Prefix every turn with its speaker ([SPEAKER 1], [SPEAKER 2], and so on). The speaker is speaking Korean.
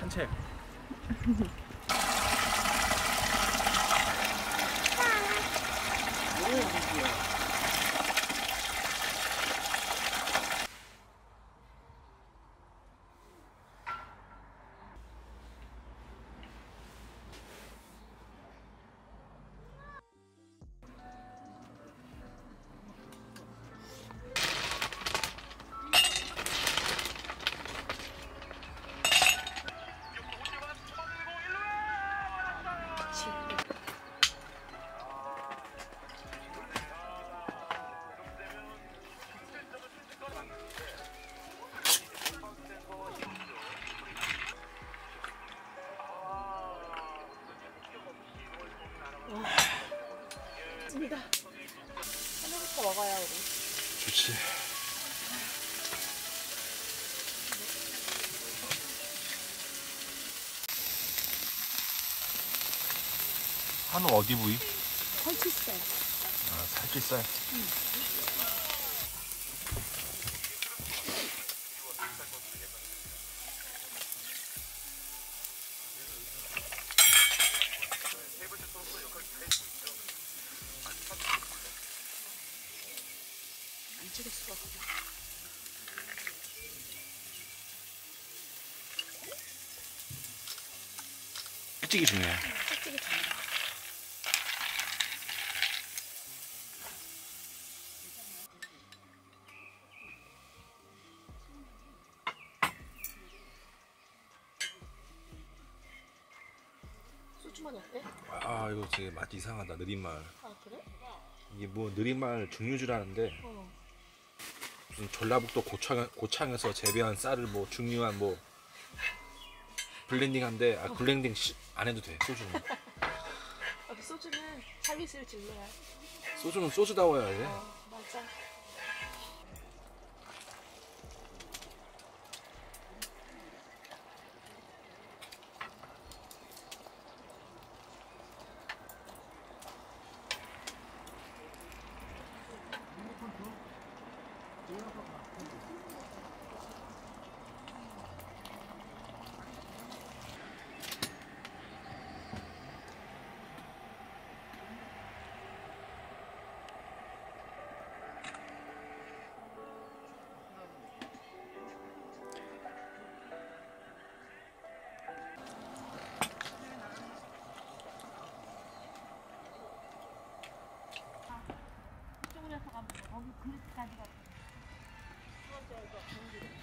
[SPEAKER 1] 산책.
[SPEAKER 2] 맞습니다. 하나부터 먹어요 우리.
[SPEAKER 1] 좋지. 한우 어디 부위?
[SPEAKER 2] 살치살.
[SPEAKER 1] 아, 살치살.
[SPEAKER 2] 안 찍었어.
[SPEAKER 1] 솔직히 중요해.
[SPEAKER 2] 솔직히 잘. 소주만 어때?
[SPEAKER 1] 아, 이거 되게 맛 이상하다. 느린말.
[SPEAKER 2] 아 그래?
[SPEAKER 1] 이게 뭐 느린말 중류주라는데
[SPEAKER 2] 어.
[SPEAKER 1] 무슨 전라북도 고창에서 재배한 쌀을 뭐 중류한 뭐 블렌딩한데, 아, 블렌딩 안 해도 돼. 소주는.
[SPEAKER 2] 소주는 살리실 진로야.
[SPEAKER 1] 소주는 소주다워야 돼.
[SPEAKER 2] 맞아. 이쪽으로 해서 가면 거기 그릇까지 가.